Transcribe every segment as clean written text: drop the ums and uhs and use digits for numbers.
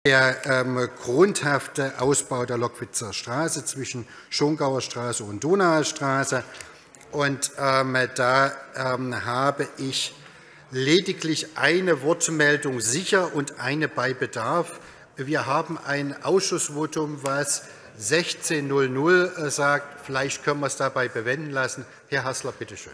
Der grundhafte Ausbau der Lockwitzer Straße zwischen Schongauer Straße und Donauer Straße. Und da habe ich lediglich eine Wortmeldung sicher und eine bei Bedarf. Wir haben ein Ausschussvotum, was 16:00 sagt. Vielleicht können wir es dabei bewenden lassen. Herr Haßler, bitte schön.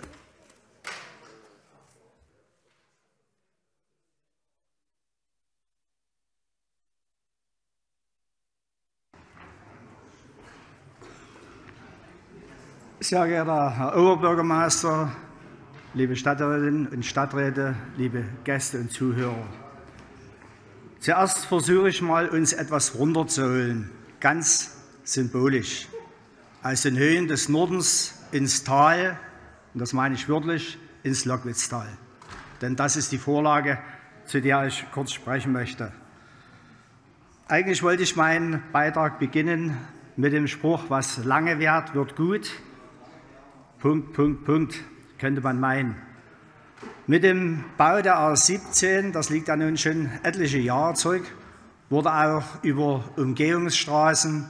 Sehr geehrter Herr Oberbürgermeister, liebe Stadträtinnen und Stadträte, liebe Gäste und Zuhörer. Zuerst versuche ich mal, uns etwas runterzuholen, ganz symbolisch. Aus den Höhen des Nordens ins Tal, und das meine ich wörtlich, ins Lockwitztal. Denn das ist die Vorlage, zu der ich kurz sprechen möchte. Eigentlich wollte ich meinen Beitrag beginnen mit dem Spruch, was lange währt, wird gut. Punkt, Punkt, Punkt, könnte man meinen. Mit dem Bau der A17, das liegt ja nun schon etliche Jahre zurück, wurde auch über Umgehungsstraßen,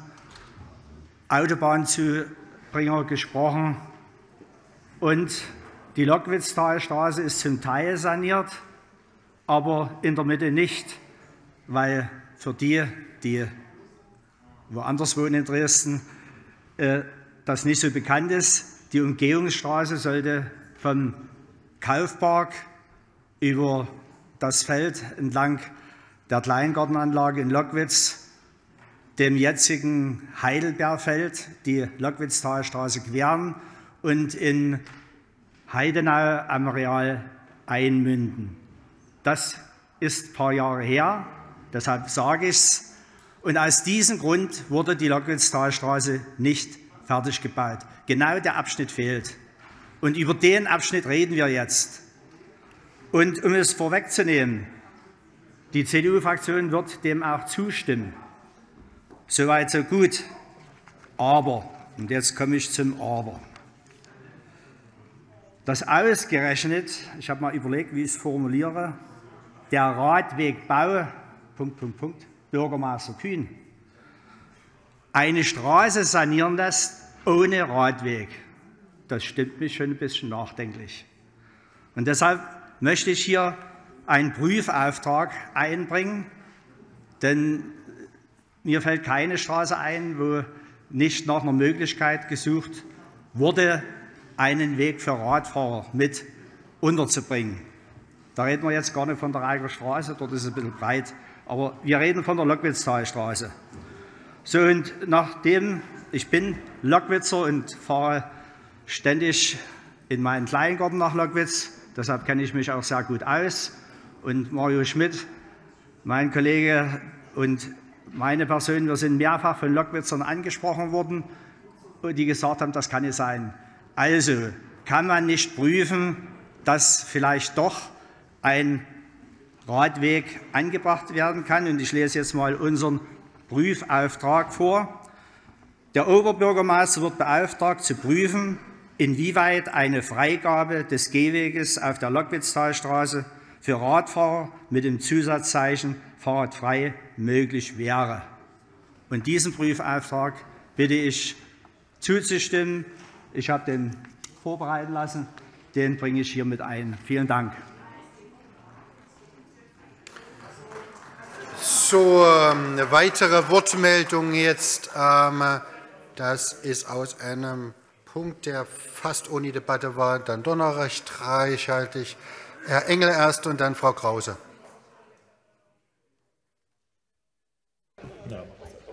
Autobahnzubringer gesprochen. Und die Lockwitztalstraße ist zum Teil saniert, aber in der Mitte nicht, weil für die woanders wohnen in Dresden, das nicht so bekannt ist. Die Umgehungsstraße sollte vom Kaufpark über das Feld entlang der Kleingartenanlage in Lockwitz, dem jetzigen Heidelbeerfeld, die Lockwitztalstraße queren und in Heidenau am Real einmünden. Das ist ein paar Jahre her, deshalb sage ich es. Und aus diesem Grund wurde die Lockwitztalstraße nicht fertig gebaut. Genau der Abschnitt fehlt. Und über den Abschnitt reden wir jetzt. Und um es vorwegzunehmen, die CDU-Fraktion wird dem auch zustimmen. Soweit, so gut. Aber, und jetzt komme ich zum Aber. Das ausgerechnet, ich habe mal überlegt, wie ich es formuliere, der Radwegbau, Bürgermeister Kühn, eine Straße sanieren lässt ohne Radweg. Das stimmt mich schon ein bisschen nachdenklich. Und deshalb möchte ich hier einen Prüfauftrag einbringen, denn mir fällt keine Straße ein, wo nicht nach einer Möglichkeit gesucht wurde, einen Weg für Radfahrer mit unterzubringen. Da reden wir jetzt gar nicht von der Reiger Straße, dort ist es ein bisschen breit, aber wir reden von der Lockwitztalstraße. So, und nachdem ich bin Lockwitzer und fahre ständig in meinen Kleingarten nach Lockwitz, deshalb kenne ich mich auch sehr gut aus. Und Mario Schmidt, mein Kollege und meine Person, wir sind mehrfach von Lockwitzern angesprochen worden, die gesagt haben, das kann nicht sein. Also kann man nicht prüfen, dass vielleicht doch ein Radweg angebracht werden kann. Und ich lese jetzt mal unseren Prüfauftrag vor. Der Oberbürgermeister wird beauftragt, zu prüfen, inwieweit eine Freigabe des Gehweges auf der Lockwitztalstraße für Radfahrer mit dem Zusatzzeichen fahrradfrei möglich wäre. Und diesen Prüfauftrag bitte ich zuzustimmen. Ich habe den vorbereiten lassen, den bringe ich hiermit ein. Vielen Dank. So, eine weitere Wortmeldung jetzt. Das ist aus einem Punkt, der fast ohne Debatte war, dann doch noch recht reichhaltig. Herr Engel erst und dann Frau Krause. Ja.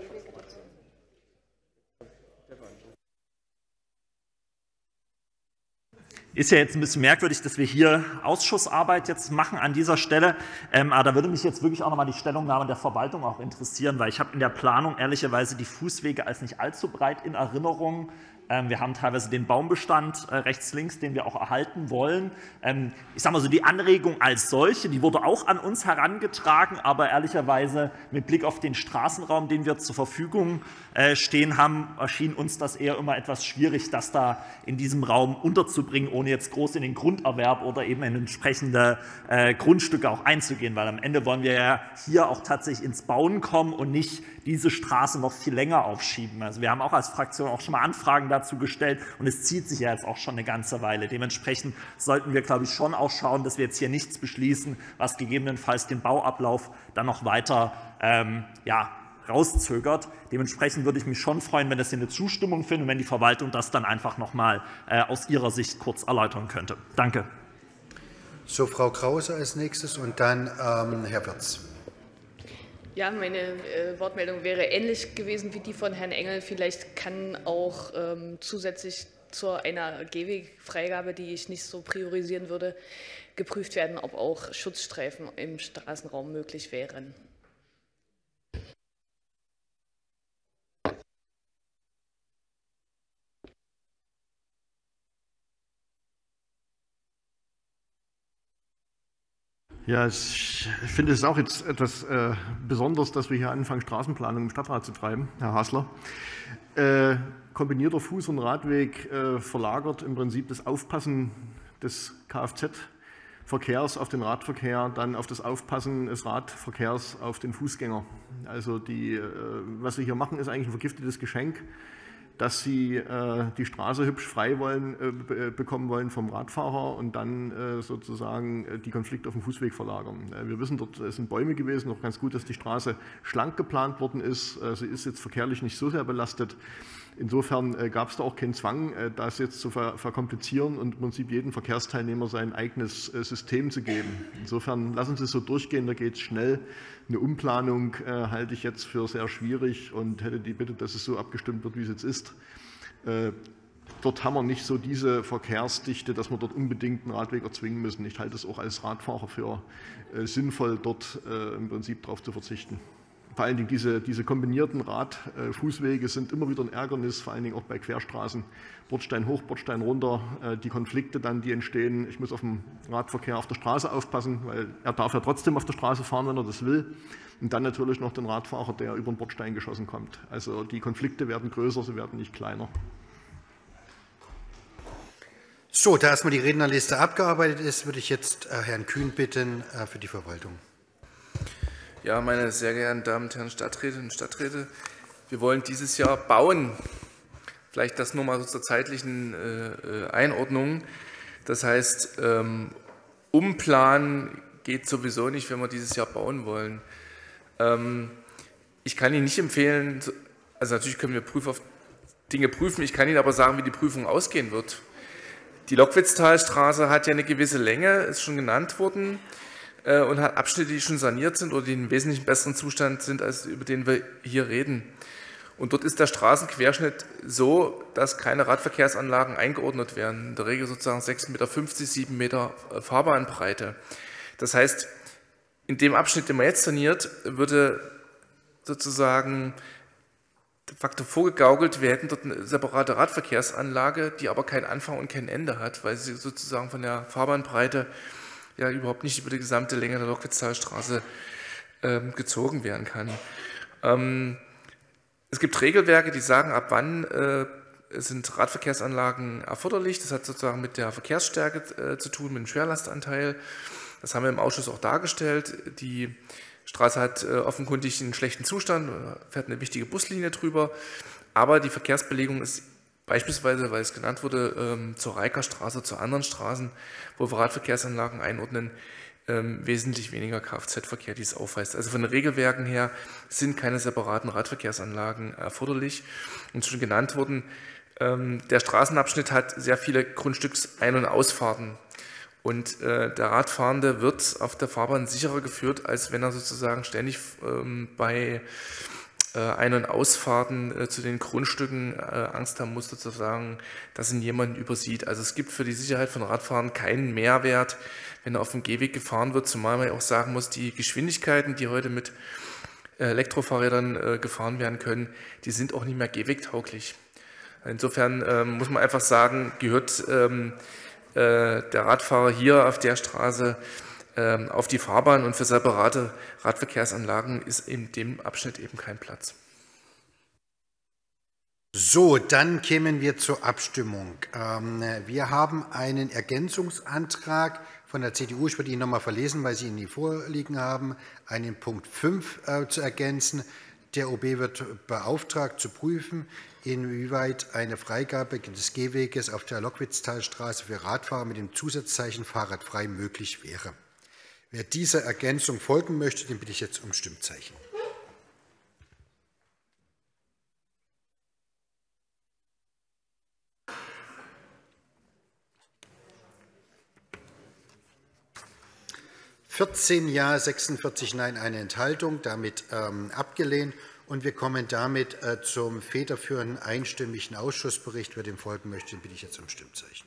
Ist ja jetzt ein bisschen merkwürdig, dass wir hier Ausschussarbeit jetzt machen an dieser Stelle. Aber da würde mich jetzt wirklich auch noch mal die Stellungnahme der Verwaltung auch interessieren, weil ich habe in der Planung ehrlicherweise die Fußwege als nicht allzu breit in Erinnerung. Wir haben teilweise den Baumbestand rechts, links, den wir auch erhalten wollen. Ich sage mal so, die Anregung als solche, die wurde auch an uns herangetragen, aber ehrlicherweise mit Blick auf den Straßenraum, den wir zur Verfügung stehen haben, erschien uns das eher immer etwas schwierig, das da in diesem Raum unterzubringen, ohne jetzt groß in den Grunderwerb oder eben in entsprechende Grundstücke auch einzugehen, weil am Ende wollen wir ja hier auch tatsächlich ins Bauen kommen und nicht diese Straße noch viel länger aufschieben. Also wir haben auch als Fraktion auch schon mal Anfragen dazu gestellt und es zieht sich ja jetzt auch schon eine ganze Weile. Dementsprechend sollten wir, glaube ich, schon auch schauen, dass wir jetzt hier nichts beschließen, was gegebenenfalls den Bauablauf dann noch weiter rauszögert. Dementsprechend würde ich mich schon freuen, wenn das hier eine Zustimmung findet und wenn die Verwaltung das dann einfach noch mal aus ihrer Sicht kurz erläutern könnte. Danke. So, Frau Krause als nächstes und dann Herr Wirtz. Ja, meine Wortmeldung wäre ähnlich gewesen wie die von Herrn Engel. Vielleicht kann auch zusätzlich zu einer Gehwegfreigabe, die ich nicht so priorisieren würde, geprüft werden, ob auch Schutzstreifen im Straßenraum möglich wären. Ja, ich finde es auch jetzt etwas besonders, dass wir hier anfangen, Straßenplanung im Stadtrat zu treiben, Herr Hasler. Kombinierter Fuß- und Radweg verlagert im Prinzip das Aufpassen des Kfz-Verkehrs auf den Radverkehr, dann auf das Aufpassen des Radverkehrs auf den Fußgänger. Also was wir hier machen, ist eigentlich ein vergiftetes Geschenk, dass sie die Straße hübsch frei bekommen wollen vom Radfahrer und dann sozusagen die Konflikte auf dem Fußweg verlagern. Wir wissen, dort sind Bäume gewesen, noch ganz gut, dass die Straße schlank geplant worden ist. Sie ist jetzt verkehrlich nicht so sehr belastet. Insofern gab es da auch keinen Zwang, das jetzt zu verkomplizieren und im Prinzip jedem Verkehrsteilnehmer sein eigenes System zu geben. Insofern lassen Sie es so durchgehen, da geht es schnell. Eine Umplanung halte ich jetzt für sehr schwierig und hätte die Bitte, dass es so abgestimmt wird, wie es jetzt ist. Dort haben wir nicht so diese Verkehrsdichte, dass wir dort unbedingt einen Radweg erzwingen müssen. Ich halte es auch als Radfahrer für sinnvoll, dort im Prinzip darauf zu verzichten. Vor allen Dingen diese kombinierten Radfußwege sind immer wieder ein Ärgernis, vor allen Dingen auch bei Querstraßen. Bordstein hoch, Bordstein runter, die Konflikte dann, die entstehen. Ich muss auf den Radverkehr auf der Straße aufpassen, weil er darf ja trotzdem auf der Straße fahren, wenn er das will. Und dann natürlich noch den Radfahrer, der über den Bordstein geschossen kommt. Also die Konflikte werden größer, sie werden nicht kleiner. So, da erstmal die Rednerliste abgearbeitet ist, würde ich jetzt Herrn Kühn bitten für die Verwaltung. Ja, meine sehr geehrten Damen und Herren Stadträtinnen und Stadträte, wir wollen dieses Jahr bauen. Vielleicht das nur mal so zur zeitlichen Einordnung. Das heißt, umplanen geht sowieso nicht, wenn wir dieses Jahr bauen wollen. Ich kann Ihnen nicht empfehlen, also natürlich können wir Dinge prüfen, ich kann Ihnen aber sagen, wie die Prüfung ausgehen wird. Die Lockwitztalstraße hat ja eine gewisse Länge, ist schon genannt worden, und hat Abschnitte, die schon saniert sind oder die in einem wesentlich besseren Zustand sind, als über den wir hier reden. Und dort ist der Straßenquerschnitt so, dass keine Radverkehrsanlagen eingeordnet werden. In der Regel sozusagen 6,50 Meter, 7 Meter Fahrbahnbreite. Das heißt, in dem Abschnitt, den man jetzt saniert, würde sozusagen de facto vorgegaukelt, wir hätten dort eine separate Radverkehrsanlage, die aber keinen Anfang und kein Ende hat, weil sie sozusagen von der Fahrbahnbreite ja überhaupt nicht über die gesamte Länge der Lockwitztalstraße gezogen werden kann. Es gibt Regelwerke, die sagen, ab wann sind Radverkehrsanlagen erforderlich. Das hat sozusagen mit der Verkehrsstärke zu tun, mit dem Schwerlastanteil. Das haben wir im Ausschuss auch dargestellt. Die Straße hat offenkundig einen schlechten Zustand, fährt eine wichtige Buslinie drüber, aber die Verkehrsbelegung ist beispielsweise, weil es genannt wurde, zur Reikerstraße, zu anderen Straßen, wo wir Radverkehrsanlagen einordnen, wesentlich weniger Kfz-Verkehr, die es aufweist. Also von den Regelwerken her sind keine separaten Radverkehrsanlagen erforderlich. Und schon genannt worden, der Straßenabschnitt hat sehr viele Grundstücks-Ein- und Ausfahrten. Und der Radfahrende wird auf der Fahrbahn sicherer geführt, als wenn er sozusagen ständig bei Ein- und Ausfahrten zu den Grundstücken Angst haben muss, sozusagen, dass ihn jemand übersieht. Also es gibt für die Sicherheit von Radfahrern keinen Mehrwert, wenn er auf dem Gehweg gefahren wird, zumal man ja auch sagen muss, die Geschwindigkeiten, die heute mit Elektrofahrrädern gefahren werden können, die sind auch nicht mehr gehwegtauglich. Insofern muss man einfach sagen, gehört der Radfahrer hier auf der Straße auf die Fahrbahn, und für separate Radverkehrsanlagen ist in dem Abschnitt eben kein Platz. So, dann kämen wir zur Abstimmung. Wir haben einen Ergänzungsantrag von der CDU, ich würde ihn nochmal verlesen, weil Sie ihn nie vorliegen haben, einen Punkt 5 zu ergänzen. Der OB wird beauftragt zu prüfen, inwieweit eine Freigabe des Gehweges auf der Lockwitztalstraße für Radfahrer mit dem Zusatzzeichen fahrradfrei möglich wäre. Wer dieser Ergänzung folgen möchte, den bitte ich jetzt um Stimmzeichen. (14 Ja, 46 Nein, eine Enthaltung), damit abgelehnt. Und wir kommen damit zum federführenden einstimmigen Ausschussbericht. Wer dem folgen möchte, den bitte ich jetzt um Stimmzeichen.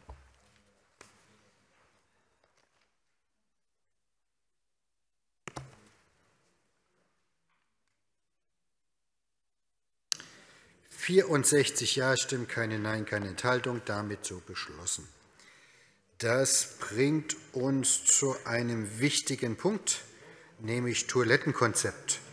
(64 Ja-Stimmen, keine Nein, keine Enthaltung), damit so beschlossen. Das bringt uns zu einem wichtigen Punkt, nämlich Toilettenkonzept.